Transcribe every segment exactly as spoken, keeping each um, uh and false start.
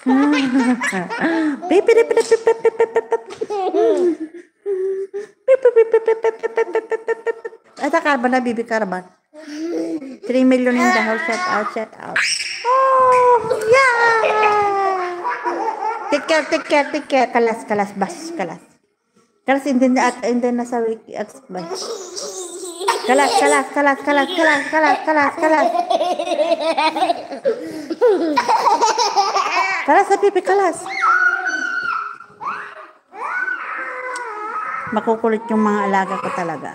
Pipi, pipi, pipi, pipi, pipi, pipi. Ata Carbon na, Bibi Carbon. three million in the house. Shout out, shout out. Oh, yeah! Take care, take care, take care. Kalas, kalas, bas, kalas. Kalas, hindi na, at hindi na sa wiki, bas. Kalas, kalas, kalas, kalas, kalas, kalas, kalas, kalas. Kalas sa pipi, kalas. Makukulit yung mga alaga ko talaga.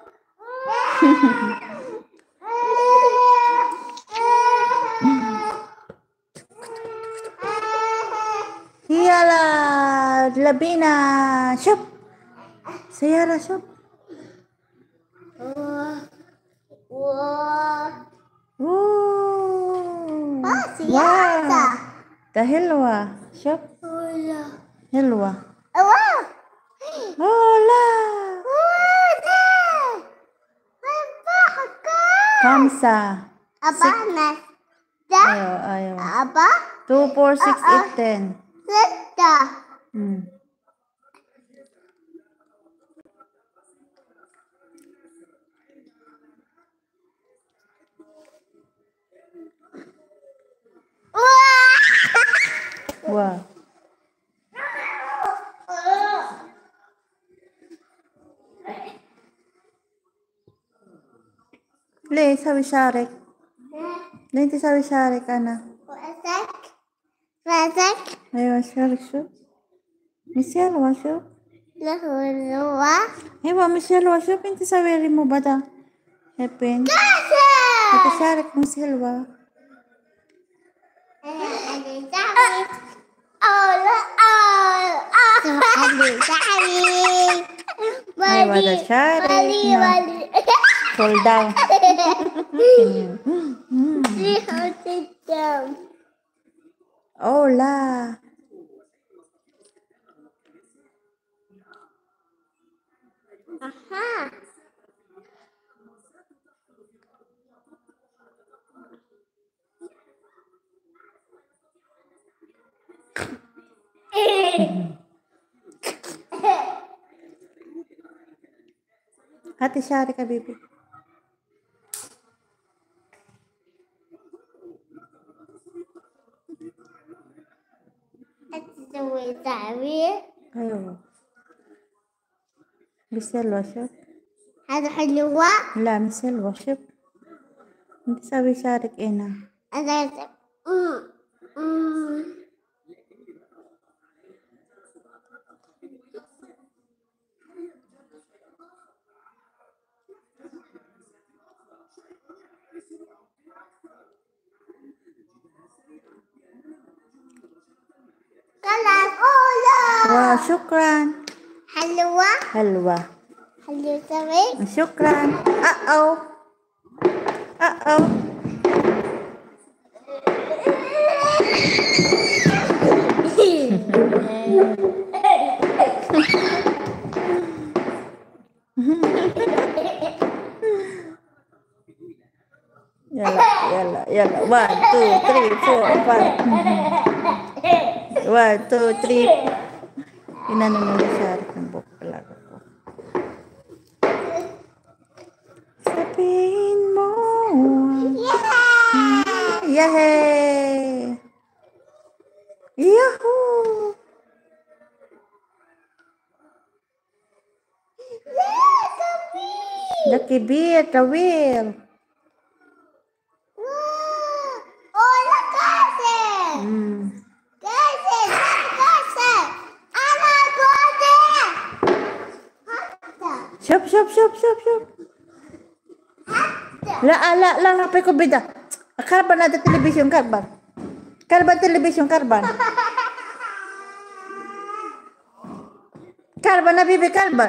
Yala, Labina, shop. Sayara, shop. Ooh. Ah, Sayara. Dahilwa, shop. Hilwa. Hola. Hola. Kamsa. Apa nas? Ayo, ayo. Apa? two, four, six, eight, ten. Seta. Hmm. Wow. Le, sabi Sharek. Nanti sabi Sharek, ana. Razak. Razak. Ayo, Sharek, shop. Michelle, wa shop. Lahulwa. Ewa, Michelle, wa shop. Hindi sabi mo ba da? Happen. Kasa. Ito Sharek, Michelle, wa. Hola. Ada Sari. Ay, wala Sharek. Wali, Na. wali. Fall down. Three hundred down. Hola. Aha. Hati Sharek, ka, baby. That's the way Sari. Ayo. Michelle, wa shop. هذا حلوة. لا Michelle, wa shop. Hindi sabi Sharek, ina. هذا أمم أمم خلاص أولى. Wow, shukran. حلوة. Halwa. حلوة سوي. Shukran. Uh-oh. Uh-oh. Yalla, yalla, yalla. One, two, three, four, five. One, two, three. Inano na ni Sharek ng buhok talaga ko. Sabihin mo. Yahey! Yahoo! Lucky beer, the wheel. أولى كاسة. Mm. كاسة. كاسة. أنا كاسة. حتى. Shop, shop, shop, shop, shop. La, la, la, lapay ko bida. Karban ada television, karban. Karban television, karban. Karban na bibi, karban.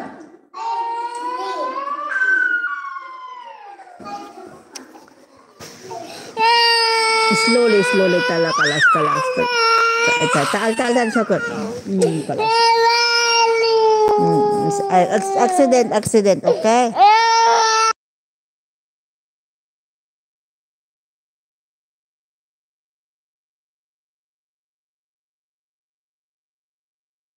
Slowly, slowly, tala, kalas, kalas. Ito, taal, taal, taal, sakot. Hmm, kalas. Hmm, accident, accident, okay?